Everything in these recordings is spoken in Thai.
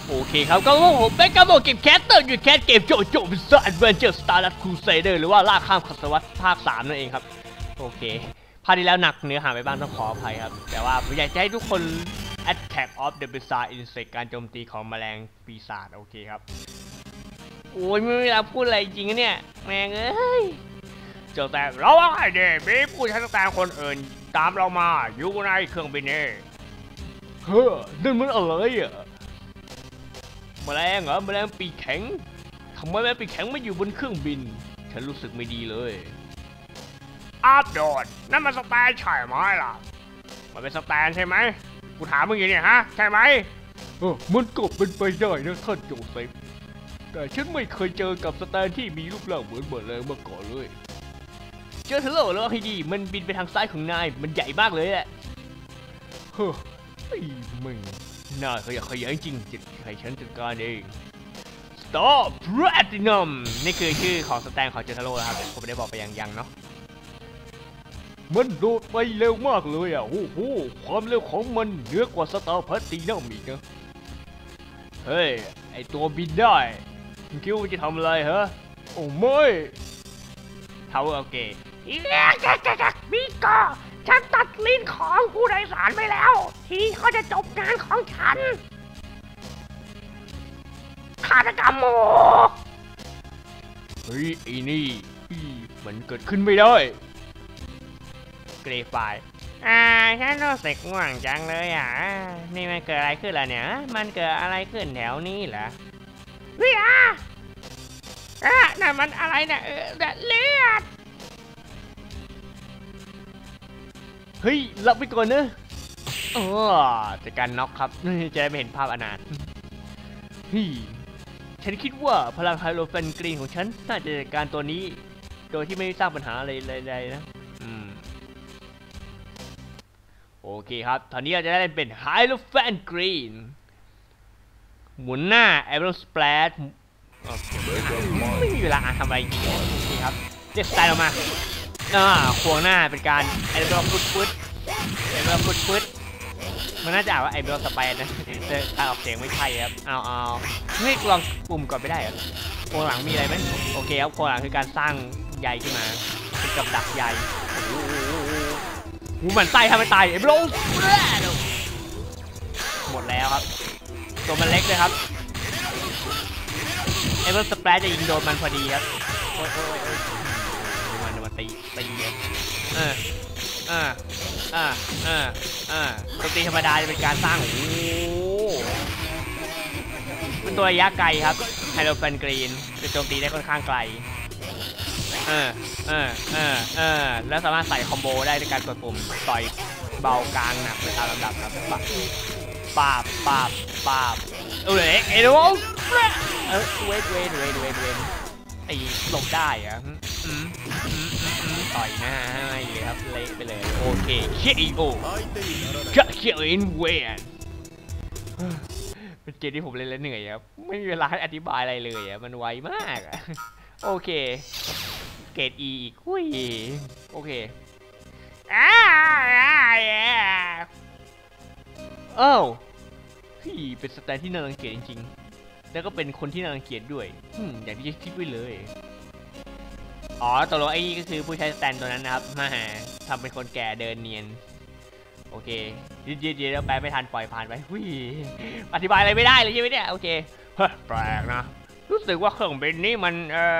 โอเคครับก็ผมเป็นกระบอกเกมแคสเตอร์อยู่แคสเกมโจโจบิสแอดเวนเจอร์สตาร์ดัตครูเซเดอร์หรือว่าล่าข้ามศตวรรษภาค 3นั่นเองครับโอเคภาคที่แล้วหนักเนื้อหาไปบ้างต้องขออภัยครับแต่ว่าผมอยากจะให้ทุกคน Attack of the Bizarre Insect การโจมตีของแมลงปีศาจโอเคครับโอ้ยไม่มีเวลาพูดอะไรจริงๆเนี่ยแม่งเอ้ยเจ้าแต่เราว่าไงเด้มีผู้ใช้ต่างคนอื่นตามเรามาอยู่ในเครื่องบินนี่เฮ้อนั่นมันอะไรอ่ะแมลงเหรอแมลงปีกแข็งทำไมแมลงปีกแข็งไม่อยู่บนเครื่องบินฉันรู้สึกไม่ดีเลยอาโดดนั่นมันสแตนใช่ไหมล่ะมันเป็นสแตนใช่ไหมกูถามมึงอย่างนี้ฮะใช่ไหมมันก็เป็นไปได้นะท่านโจเซฟแต่ฉันไม่เคยเจอกับสแตนที่มีรูปร่างเหมือนแมลงมาก่อนเลยเจอเทเลอร์แล้วให้ดีมันบินไปทางซ้ายของนายมันใหญ่มากเลยอะเฮ้ยมึงน่าขยันจริงจิตให้ฉันจัดการเอง Stop Platinum นี่คือชื่อของสแตนของเจอเทเลอร์ครับผมไม่ได้บอกไปยังเนาะมันโดดไปเร็วมากเลยอ่ะโอ้โหความเร็วของมันเหนือกว่าสตาร์แพลตินัมอีกนะเฮ้ยไอตัวบินได้มึงคิดว่ามันจะทำอะไรฮะโอ้ไม่ทาวเวอร์โอเคมิโกฉันตัดลิ้นของผู้โดยสารไปแล้วทีเขาจะจบงานของฉันฆาตกรรมโมเฮ้ยไอ้นี่มันเกิดขึ้นไม่ได้เกรฟไฟฉันรู้สึกง่วงจังเลยอ่ะนี่มันเกิดอะไรขึ้นล่ะเนี่ยมันเกิดอะไรขึ้นแถวนี้เหรอเฮ้ยนั่นมันอะไรเนี่ยเลือดเฮ้ยรับไปก่อนนะจากการน็อกครับจะได้ไม่เห็นภาพอนาถฉันคิดว่าพลังไฮโลแฟนกรีนของฉันน่าจะจัดการตัวนี้โดยที่ไม่สร้างปัญหาอะไรใดๆนะโอเคครับตอนนี้เราจะได้เป็นไฮโลแฟนกรีนหมุนหน้าแอโรสเปรดไม่มีเวลาทำอะไรจริงโอเคครับเรียกสไตล์ออกมาควงหน้าเป็นการไอเบลฟุดมันน่าจะอ่านว่าไอเบลสไปร์นะแต่ถ้าออกเสียงไม่ใช่ครับเอาไม่ลองปุ่มก่อนไม่ได้เหรอควงหลังมีอะไรไหมโอเคครับควงหลังคือการสร้างใยขึ้นมาเป็นกับดักใยหูมันไส้ทำให้ตายไอเบลหมดแล้วครับตัวมันเล็กเลยครับไอเบลสไปร์จะยิงโดนมันพอดีครับโอ้ยมันตีตัวตีธรรมดาจะเป็นการสร้างเป็นตัวระยะไกลครับไฮโลแฟนกรีนจะโจมตีได้ค่อนข้างไกลแล้วสามารถใส่คอมโบได้ด้วยการกดปุ่มต่อยเบากลางหนักไปตามลำดับครับปาบเอ้ดูเวทไอ้หลบได้อะต่อยหน้าให้เลยครับเละไปเลยโอเคKOจะเขียนเวนเป็นเกมที่ผมเล่นแล้วเหนื่อยครับไม่มีเวลาให้อธิบายอะไรเลยอ่ะมันไวมากโอเคเกรด E อีกโอเคเป็นสแตนที่น่ารังเกียจจริงๆแล้วก็เป็นคนที่น่ารังเกียจด้วยอย่างที่คิดไว้เลยตกลงไอ้นี่ก็คือผู้ใช้สแตนตัวนั้นนะครับมาทำเป็นคนแก่เดินเนียนโอเคยืดแล้วแปลไม่ทันปล่อยผ่านไปอธิบายอะไรไม่ได้เลยใช่ไหมเนี่ยโอเคแปลกนะรู้สึกว่าเครื่องบินนี้มัน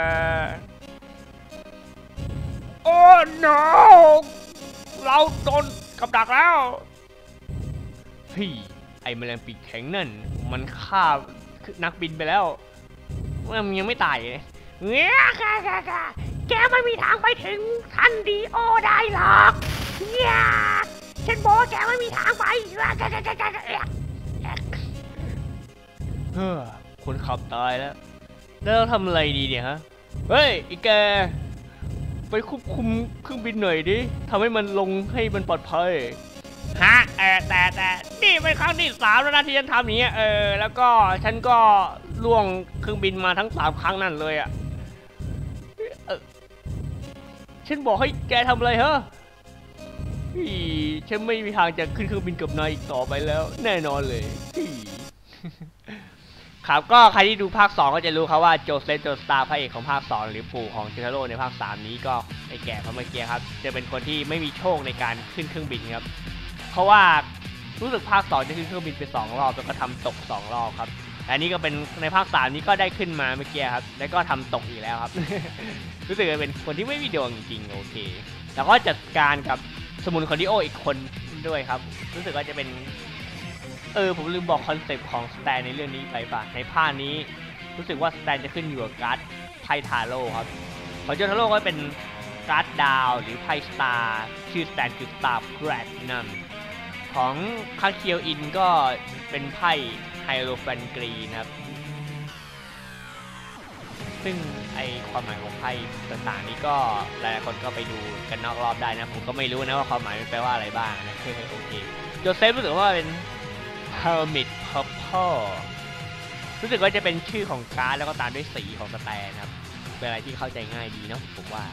โอ้ no เราโดนกับดักแล้วไอ้แมลงปีกแข็งนั่นมันฆ่านักบินไปแล้วมันยังไม่ตายเลยแกไม่มีทางไปถึงทันดีโอได้หรอกฉันบอกแกไม่มีทางไปคนขับตายแล้วเราทำอะไรดีเนี่ยฮะเฮ้ยอีแกไปควบคุมเครื่องบินหน่อยดิทำให้มันลงให้มันปลอดภัยแต่นี่เป็นครั้งที่3แล้วนะที่ฉันทำอย่างเงี้ยแล้วก็ฉันก็ล่วงเครื่องบินมาทั้ง3ครั้งนั่นเลยอ่ะฉันบอกให้แกทำอะไรฮะฉันไม่มีทางจะขึ้นเครื่องบินกับนายอีกต่อไปแล้วแน่นอนเลยครับก็ใครที่ดูภาค 2 ก็จะรู้ครับว่าโจเซฟโจสตาร์พระเอกของภาค 2 หรือปู่ของชิทาโร่ในภาค 3 นี้ก็ไอแก่พระเมื่อกี้ครับจะเป็นคนที่ไม่มีโชคในการขึ้นเครื่องบินครับเพราะว่ารู้สึกภาค 2 จะขึ้นเครื่องบินไป2 รอบแล้วก็ทำตก2 รอบครับอันนี้ก็เป็นในภาค 3 นี้ก็ได้ขึ้นมาเมื่อกี้ครับแล้วก็ทำตกอีกแล้วครับ รู้สึกเป็นคนที่ไม่มีดวงจริงๆโอเคแล้วก็จัดการกับสมุนคอนดิโออีกคนด้วยครับรู้สึกว่าจะเป็นผมลืมบอกคอนเซปต์ของสแตนในเรื่องนี้ไปป่ะในภาคนี้รู้สึกว่าสแตนจะขึ้นอยู่กับการ์ดไพ่ทาโร่ครับของโจทาโร่ก็เป็นการ์ดดาวหรือไพ่สตาร์ชื่อสแตนคือสตาร์แพลตนัมของคาเคียวอินก็เป็นไพ่ไฮโรแฟนกรีนะครับซึ่งไอความหมายของไพ่ต่างๆนี้ก็หลายๆคนก็ไปดูกันนอกรอบได้นะผมก็ไม่รู้นะว่าความหมายมันแปลว่าอะไรบ้างนะโอเคโจเซฟรู้สึกว่าเป็น Hermit Purple รู้สึกว่าจะเป็นชื่อของการ์ดแล้วก็ตามด้วยสีของสแตนครับเป็นอะไรที่เข้าใจง่ายดีเนาะผมว่า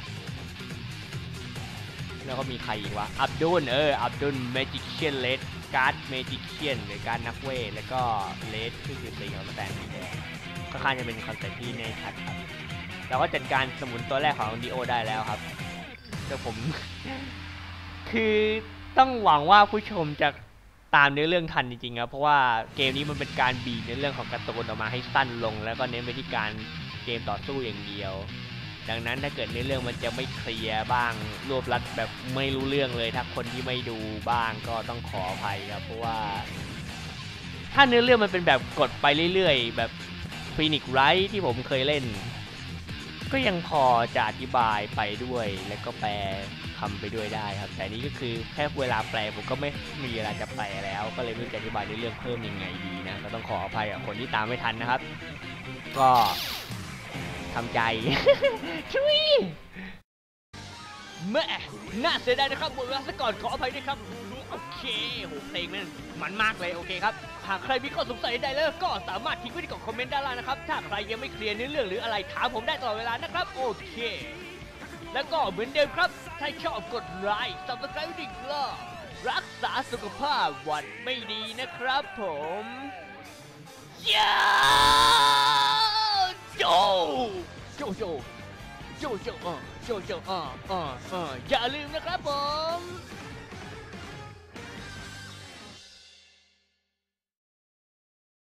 แล้วก็มีใครอีกวะอับดุลอับดุลเมจิเชียนเลดการ์ดเมจิเชียนหรือการนักเวทแล้วก็เลดคือสีของสแตนสีแดงค่อนข้างจะเป็นคอนเซ็ปต์ที่แน่ชัดครับเราก็จัดการสมุนตัวแรกของดิโอได้แล้วครับแต่ผม คือต้องหวังว่าผู้ชมจะตามเนื้อเรื่องทันจริงๆครับเพราะว่าเกมนี้มันเป็นการบีบในเรื่องของการ์ตูนออกมาให้สั้นลงแล้วก็เน้นไปที่การเกมต่อสู้อย่างเดียวดังนั้นถ้าเกิดเนื้อเรื่องมันจะไม่เคลียร์บ้างรวบรัดแบบไม่รู้เรื่องเลยถ้าคนที่ไม่ดูบ้างก็ต้องขออภัยครับเพราะว่าถ้าเนื้อเรื่องมันเป็นแบบกดไปเรื่อยๆแบบฟีนิกซ์ไรท์ที่ผมเคยเล่นก็ยังพอจะอธิบายไปด้วยแล้วก็แปลคำไปด้วยได้ครับแต่นี้ก็คือแค่เวลาแปลผมก็ไม่มีเวลาจะแปลแล้วก็เลยไม่รู้จะอธิบายในเรื่องเพิ่มยังไงดีนะก็ต้องขออภัยกับคนที่ตามไม่ทันนะครับก็ทำใจ ช่วยแม่น่าเสียดายนะครับหมดเวลาซะก่อนขออภัยด้วยครับโอเคโหเพลงมันมากเลยโอเคครับหากใครมีข้อสงสัยใดแล้วก็สามารถทิ้งไว้ที่กล่องคอมเมนต์ด้านล่างนะครับถ้าใครยังไม่เคลียร์เนื้อเรื่องหรืออะไรถามผมได้ตลอดเวลานะครับโอเคแล้วก็เหมือนเดิมครับถ้าชอบกดไลค์ Subscribe อีกรอบรักษาสุขภาพหวัดไม่ดีนะครับผมย่าโจอย่าลืมนะครับผม